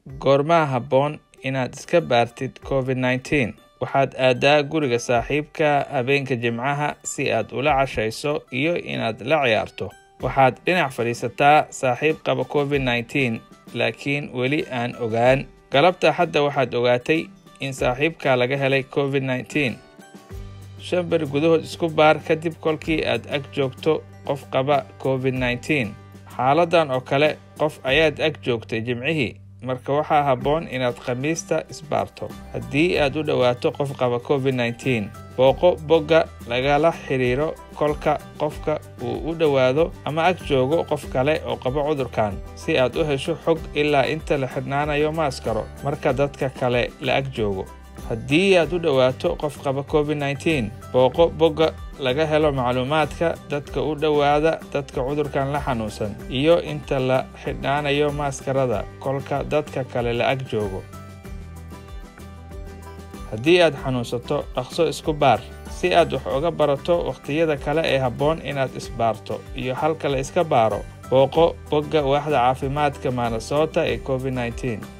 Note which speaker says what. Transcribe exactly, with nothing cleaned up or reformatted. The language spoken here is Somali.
Speaker 1: goorma habboon inaad iska baartid covid nineteen. waxaad aadaa guriga saaxiibka habeenka Jimcaha si aad ula cashayso iyo inaad la ciyaarto. waxaad dhinac fadhiisataa saaxiib qaba covid nineteen laakiin weli aan ogaan. galabta hadda waxaad ogaatay in saaxiibka laga helay covid nineteen. shan bar gudahood isku baar kadib kolkii aad ag joogto qof qaba covid nineteen. xaaladan oo kale qof ayaad ag joogtay Jimcihii, marka waxaa habboon inaad Khamiista isbaarto. haddii aad u dhawaato qof qaba covid nineteen, booqo bogga lagala xiriiro kolka qofka uu u dhawaado ama ag joogo qof kale oo qaba cudurkan si aad u hesho xog ilaa inta la xirnaanayo maaskaro marka dadka kale la ag joogo. haddii aad u dhawaato qof qaba covid nineteen, booqo bogga laga helo macluumaadka dadka u dhawaada dadka cudurkan la xanuunsan iyo inta la xidhnaanayo maaskarada kolka dadka kale la ag joogo. haddii aad xanuunsato, dhaqso isku baar si aad wax uga barato waqtiyada kale ee habboon inaad isbaarto iyo halka la iska baaro. booqo bogga waaxda caafimaadka Minnesota ee covid nineteen.